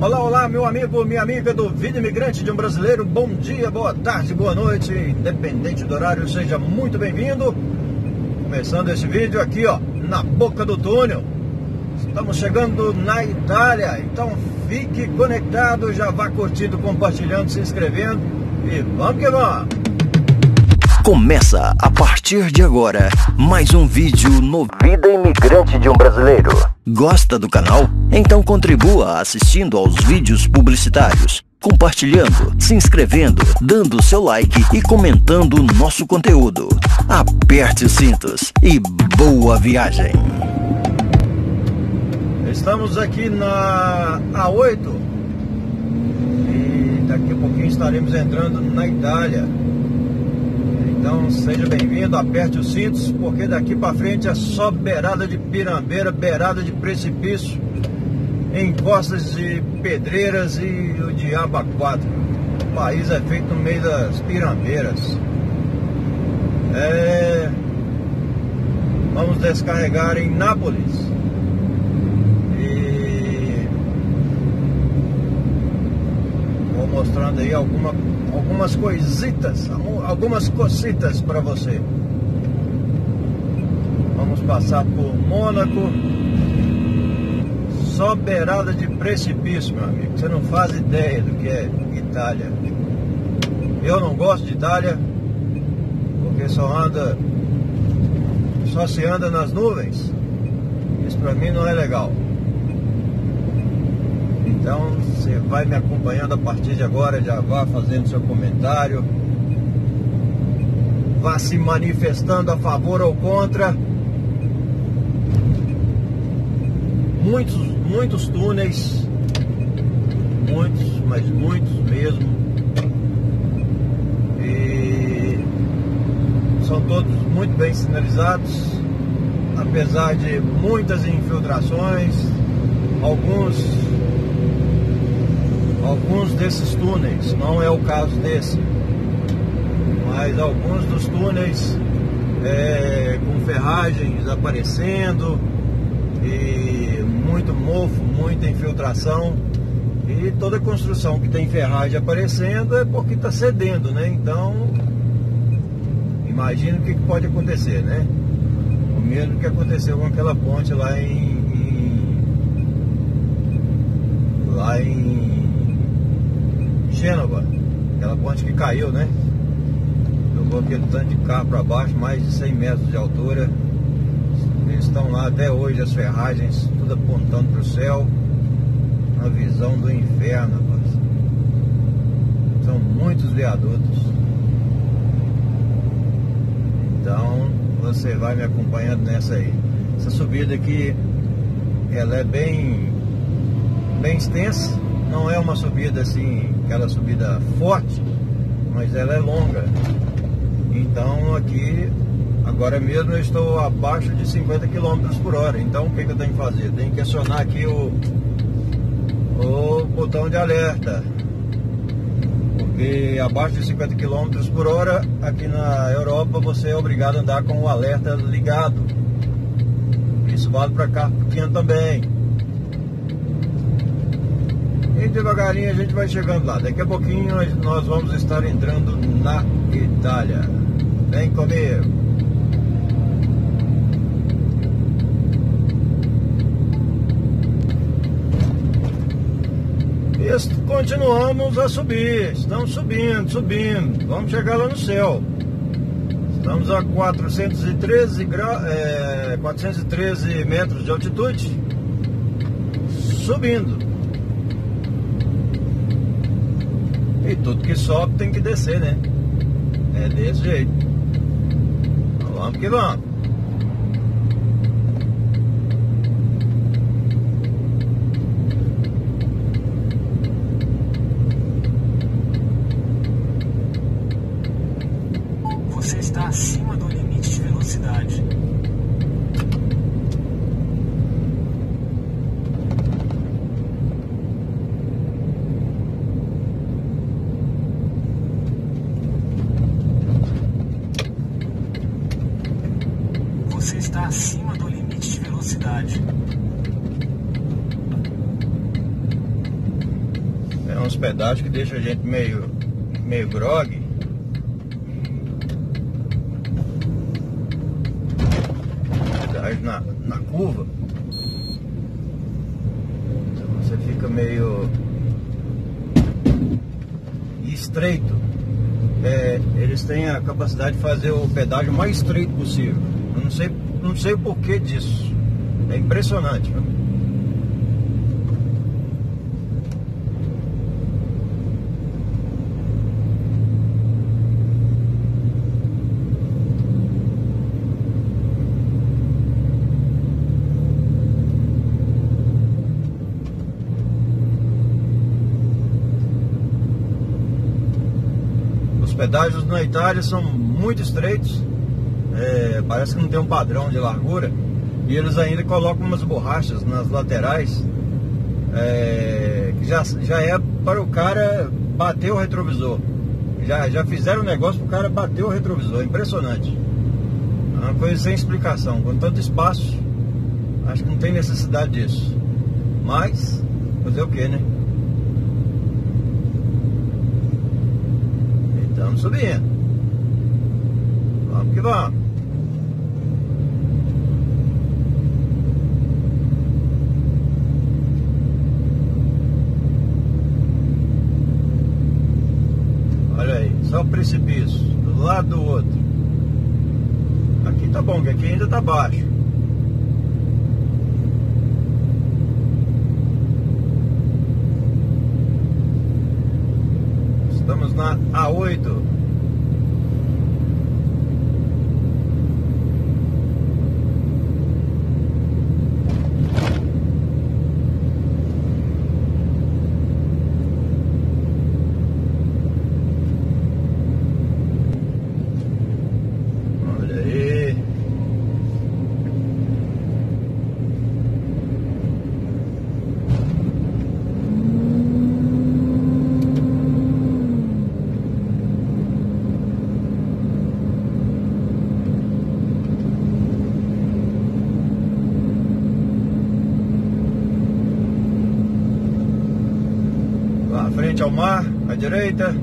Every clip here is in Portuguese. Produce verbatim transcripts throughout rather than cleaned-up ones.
Olá, olá, meu amigo, minha amiga do Vida Imigrante de um Brasileiro. Bom dia, boa tarde, boa noite, independente do horário, seja muito bem-vindo. Começando esse vídeo aqui, ó, na boca do túnel. Estamos chegando na Itália, então fique conectado, já vá curtindo, compartilhando, se inscrevendo e vamos que vamos! Começa a partir de agora mais um vídeo no Vida Imigrante de um Brasileiro. Gosta do canal? Então contribua assistindo aos vídeos publicitários, compartilhando, se inscrevendo, dando seu like e comentando o nosso conteúdo. Aperte os cintos e boa viagem! Estamos aqui na A oito e daqui a pouquinho estaremos entrando na Itália. Então seja bem-vindo, aperte os cintos, porque daqui para frente é só beirada de pirambeira, beirada de precipício, encostas de pedreiras e o diabo a quatro. O país é feito no meio das pirambeiras. É... Vamos descarregar em Nápoles. E vou mostrando aí alguma algumas coisitas, algumas cositas para você. Vamos passar por Mônaco. Só beirada de precipício, meu amigo. Você não faz ideia do que é Itália. Eu não gosto de Itália, porque só anda, só se anda nas nuvens. Isso para mim não é legal. Então você vai me acompanhando a partir de agora, já vá fazendo seu comentário, vá se manifestando a favor ou contra. Muitos, muitos túneis, muitos, mas muitos mesmo, e são todos muito bem sinalizados, apesar de muitas infiltrações. Alguns Alguns desses túneis, não é o caso desse, mas alguns dos túneis é, com ferragens aparecendo e muito mofo, muita infiltração. E toda construção que tem ferragem aparecendo é porque está cedendo, né? Então, imagina o que pode acontecer, né? O mesmo que aconteceu com aquela ponte lá em, em lá em Gênova, aquela ponte que caiu, né? Jogou aquele tanto de carro para baixo, mais de cem metros de altura. Eles estão lá até hoje, as ferragens tudo apontando para o céu. Uma visão do inferno, rapaz. São muitos viadutos. Então você vai me acompanhando nessa aí. Essa subida aqui, ela é bem, bem extensa. Não é uma subida assim, aquela subida forte, mas ela é longa. Então aqui, agora mesmo eu estou abaixo de cinquenta quilômetros por hora. Então o que, que eu tenho que fazer? Eu tenho que acionar aqui o, o botão de alerta. Porque abaixo de cinquenta quilômetros por hora, aqui na Europa, você é obrigado a andar com o alerta ligado. Isso vale para carro pequeno também. E devagarinho a gente vai chegando lá. Daqui a pouquinho nós vamos estar entrando na Itália. Vem comigo. E continuamos a subir. Estamos subindo, subindo. Vamos chegar lá no céu. Estamos a quatrocentos e treze gra... é, quatrocentos e treze metros de altitude. Subindo. E tudo que sobe tem que descer, né? É desse jeito. Então, vamos que vamos. Você está acima do limite de velocidade. Tem uns pedágios que deixam a gente meio, meio grogue. Pedágio na, na curva. Então você fica meio estreito. É, eles têm a capacidade de fazer o pedágio mais estreito possível. Eu não sei, não sei o porquê disso. É impressionante, viu? Os pedágios na Itália são muito estreitos, é, parece que não tem um padrão de largura, e eles ainda colocam umas borrachas nas laterais, é, que já, já é para o cara bater o retrovisor. Já, já fizeram um negócio para o cara bater o retrovisor, impressionante. É uma coisa sem explicação, com tanto espaço, acho que não tem necessidade disso. Mas, fazer o que, né? Estamos subindo. Vamos que vamos. Olha aí, só o precipício do lado do outro. Aqui tá bom, que aqui ainda tá baixo. Estamos na A oito. Olha aí. Lá à frente ao mar, à direita.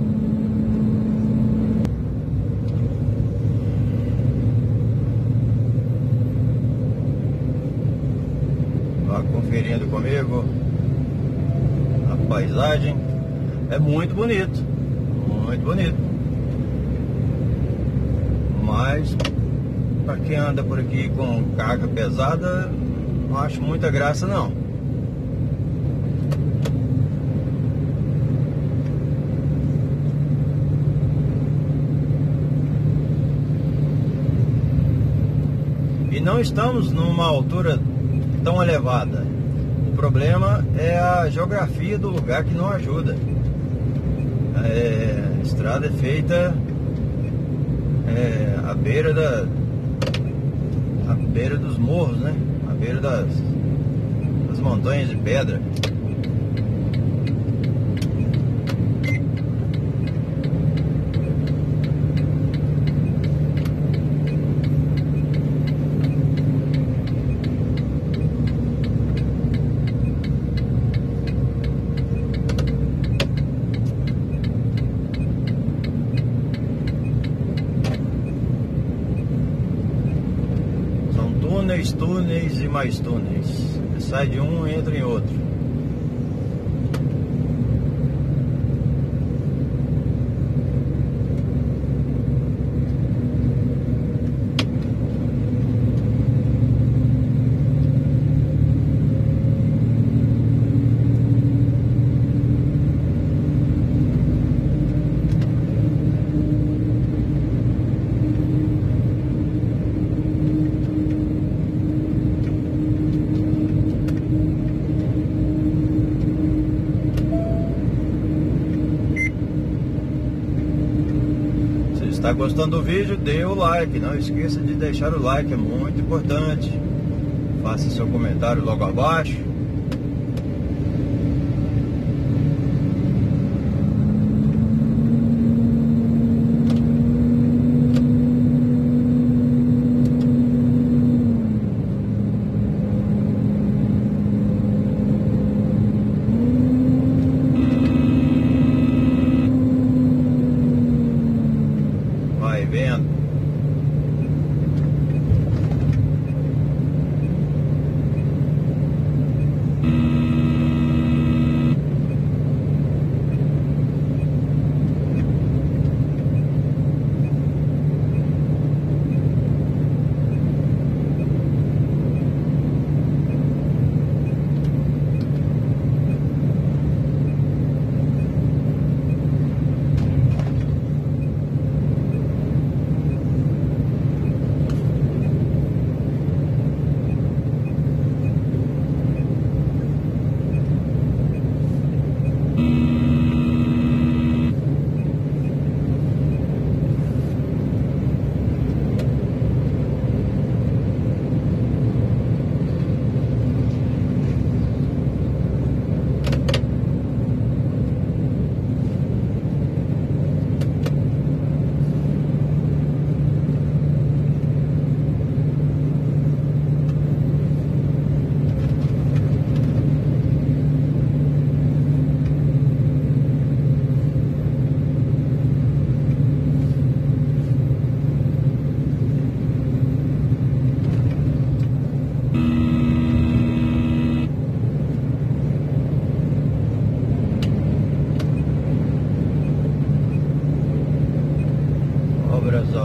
Vá conferindo comigo a paisagem. É muito bonito, muito bonito. Mas para quem anda por aqui com carga pesada, não acho muita graça não. E não estamos numa altura tão elevada. O problema é a geografia do lugar que não ajuda. É, a estrada é feita é, à beira da, à beira dos morros, né? À beira das, das montanhas de pedra. Túneis, túneis e mais túneis. Sai de um e entra em outro. Está gostando do vídeo? Dê o like, não esqueça de deixar o like, é muito importante. Faça seu comentário logo abaixo.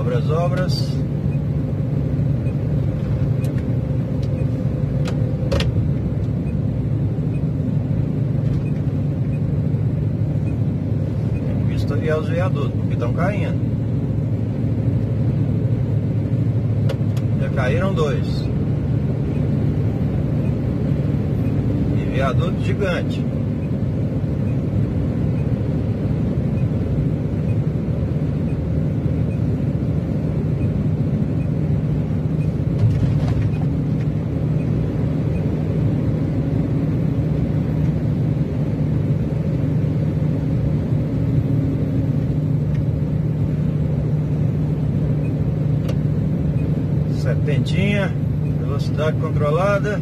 Obras, obras. Vistoriar os viadutos, porque estão caindo. Já caíram dois. E viaduto gigante. Setentinha, velocidade controlada.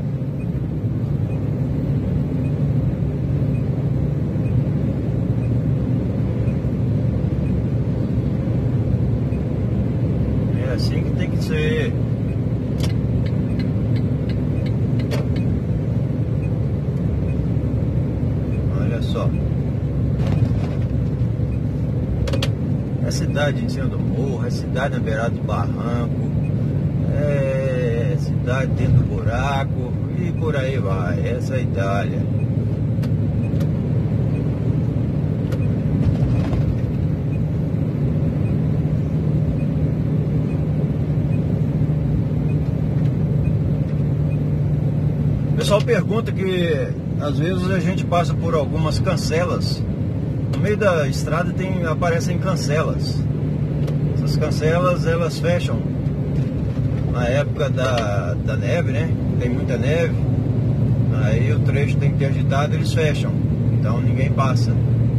É assim que tem que ser. Olha só. É cidade em cima do morro, é cidade na beirada do barranco. É cidade dentro do buraco e por aí vai. Essa é a Itália. O pessoal pergunta que às vezes a gente passa por algumas cancelas. No meio da estrada tem, aparecem cancelas. Essas cancelas elas fecham na época da, da neve, né? Tem muita neve, aí o trecho tem que ter agitado, eles fecham, então ninguém passa.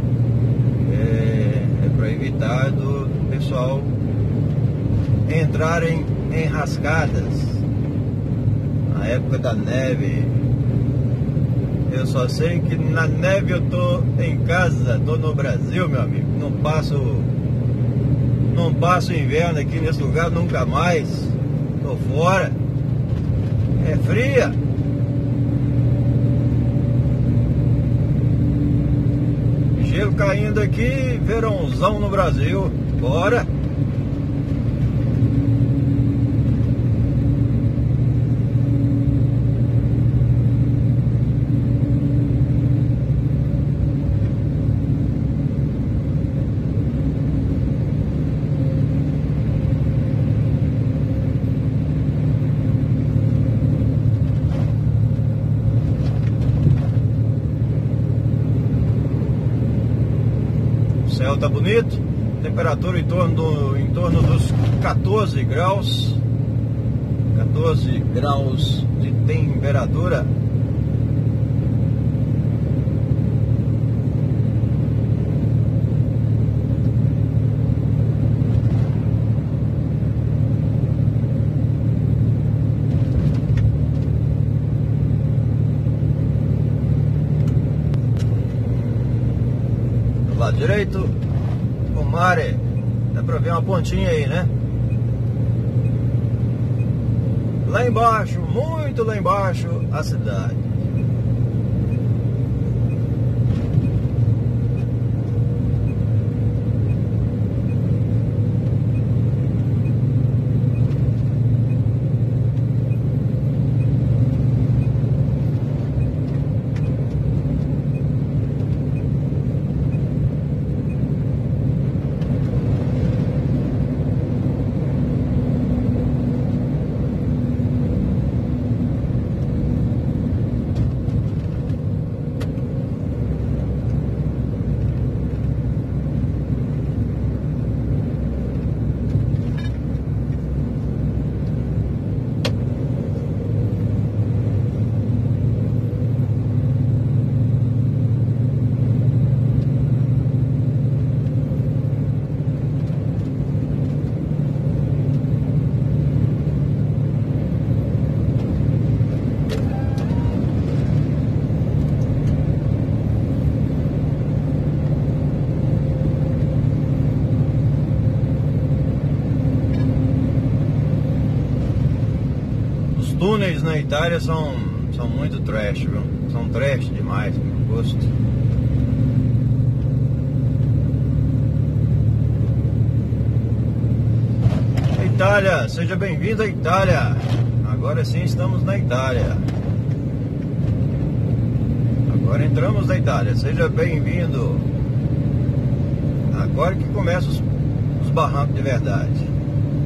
É, é para evitar do, do pessoal entrarem em rascadas na época da neve. Eu só sei que na neve eu tô em casa, tô no Brasil, meu amigo. Não passo, não passo inverno aqui nesse lugar nunca mais. Tô fora, é fria. Gelo caindo aqui, verãozão no Brasil. Bora. O céu tá bonito, temperatura em torno, do, em torno dos quatorze graus, quatorze graus de temperatura. Do lado direito, o mare, dá pra ver uma pontinha aí, né? Lá embaixo, muito lá embaixo, a cidade. Túneis na Itália são, são muito trash, viu? São trash demais, pro meu gosto. Itália, seja bem-vindo à Itália. Agora sim estamos na Itália. Agora entramos na Itália, seja bem-vindo. Agora que começam os, os barrancos de verdade.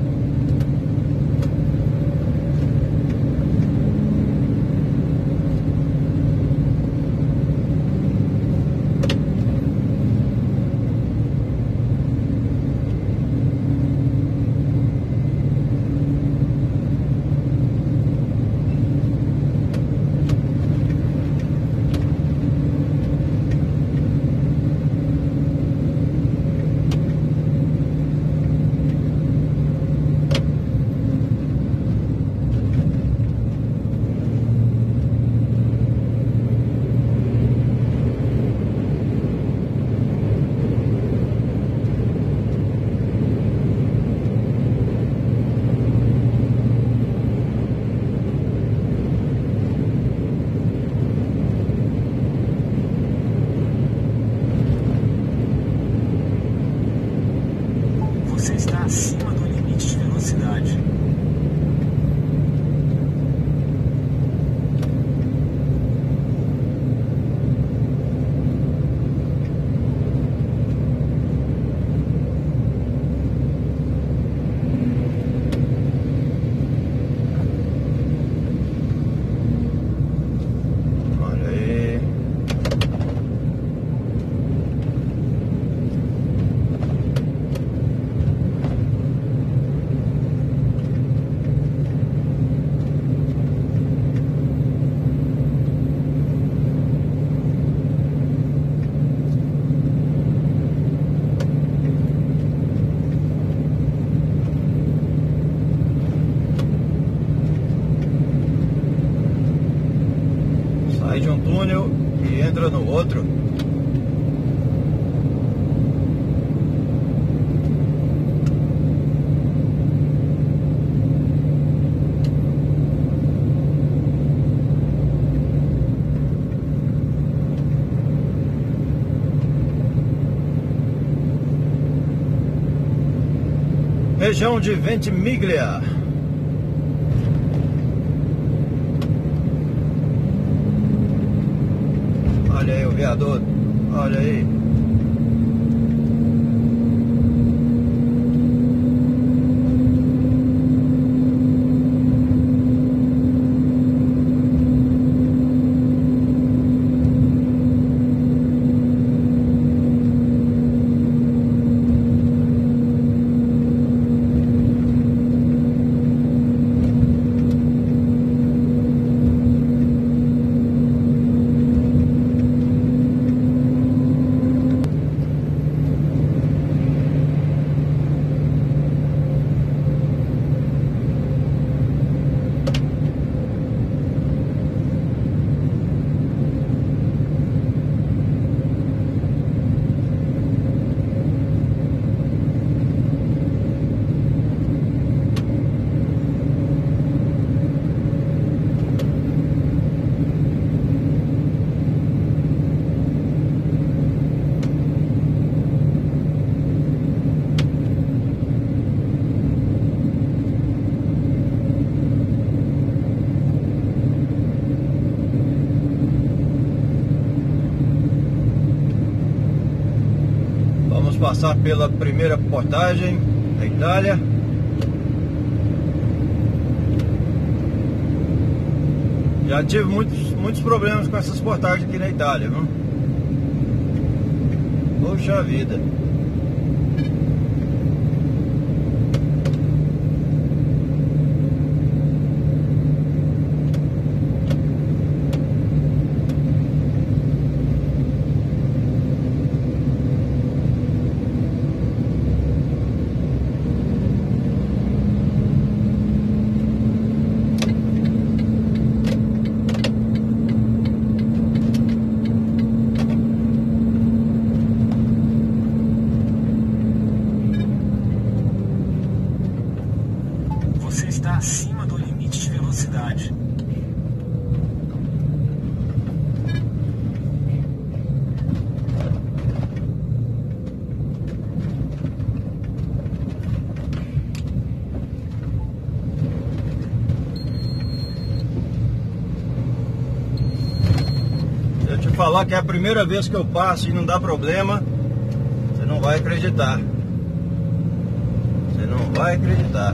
Você está acima do limite de velocidade. Olha aí. Sai de um túnel e entra no outro. Região de Ventimiglia. Olha aí o viaduto, olha aí. Vamos passar pela primeira portagem da Itália. Já tive muitos, muitos problemas com essas portagens aqui na Itália, viu? Poxa vida. falar que é a primeira vez que eu passo e não dá problema, você não vai acreditar. Você não vai acreditar.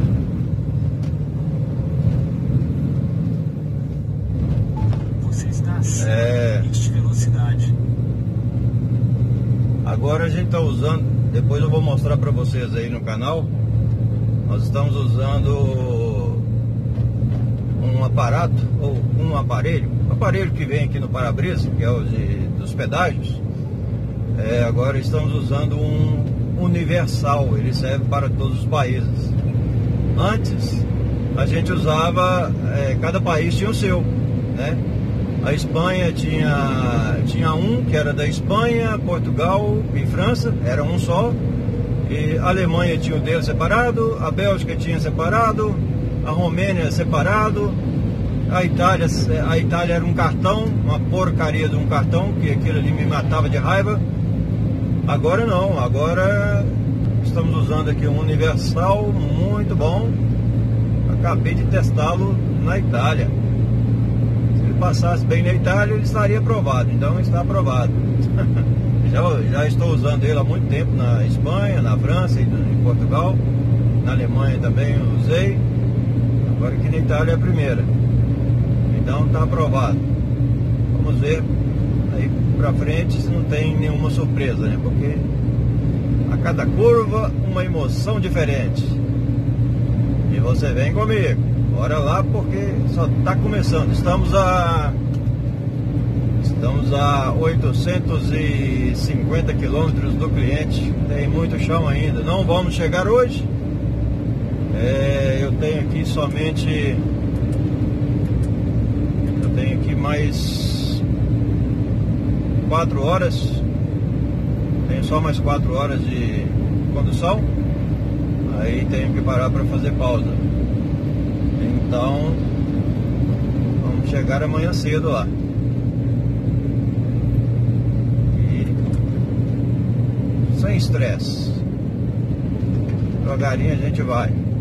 Você está acima É. do limite de velocidade. Agora a gente está usando, depois eu vou mostrar para vocês aí no canal. Nós estamos usando um aparato ou um aparelho, um aparelho que vem aqui no para-brisa, que é o de, dos pedágios. É, agora estamos usando um universal, ele serve para todos os países. Antes a gente usava, é, cada país tinha o seu, né? A Espanha tinha, tinha um que era da Espanha, Portugal e França, era um só. E a Alemanha tinha o dele separado, a Bélgica tinha separado, a Romênia separado, a Itália, a Itália era um cartão, uma porcaria de um cartão, que aquilo ali me matava de raiva. Agora não, agora estamos usando aqui um universal muito bom. Acabei de testá-lo na Itália. Se ele passasse bem na Itália, ele estaria aprovado, então está aprovado. já, já estou usando ele há muito tempo na Espanha, na França e em Portugal. Na Alemanha também eu usei. Agora aqui na Itália é a primeira. Então está aprovado. Vamos ver aí pra frente se não tem nenhuma surpresa, né? Porque a cada curva uma emoção diferente. E você vem comigo. Bora lá porque só está começando. Estamos a Estamos a oitocentos e cinquenta quilômetros do cliente. Tem muito chão ainda. Não vamos chegar hoje. É, eu tenho aqui somente Eu tenho aqui mais quatro horas. Tenho só mais quatro horas de condução. Aí tenho que parar para fazer pausa. Então vamos chegar amanhã cedo lá. E sem estresse. Devagarinho a gente vai.